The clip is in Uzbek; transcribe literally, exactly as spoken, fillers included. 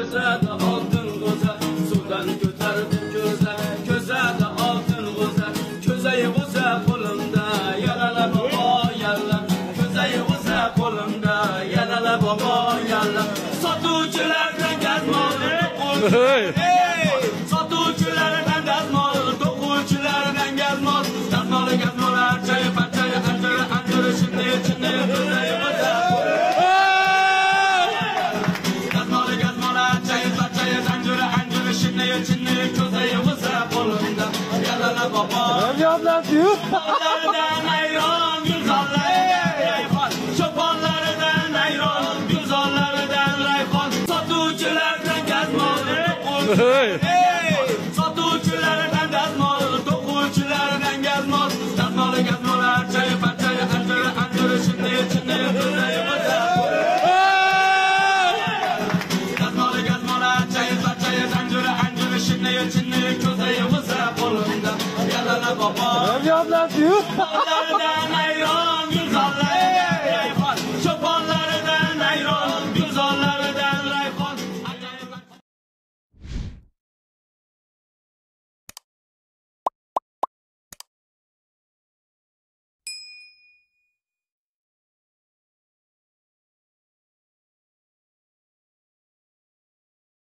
Ko'zada oltin g'o'za, suvdan ko'tardim ko'za, ko'zada oltin g'o'za, ko'zayi g'o'za qo'limda, yalala bobo yalla, ko'zayi g'o'za qo'limda, yalala bobo yalla. Sotuvchilardan gazmol, sotuvchilardan gazmol, to'quvchilardan gazmol, gazmol gazmolar, chay pachay, anjir anjir, shunday shunday ko'zayi g'o'za. Çobanlardan ayron, güzellerden rayhon, çobanlardan ayron, güzellerden rayhon, sotuvchilardan gazmol, sotuvchilardan gazmol, to'quvchilardan gazmol, gazmol gazmolar, chay pachay, anjir anjir, shunday shunday ko'zayi g'o'za. Gazmol gazmolar, chay pachay, anjir anjir, shunday shunday ko'zayi g'o'za qo'limda. Yalala bobo, God bless you. Father, than I wrong you.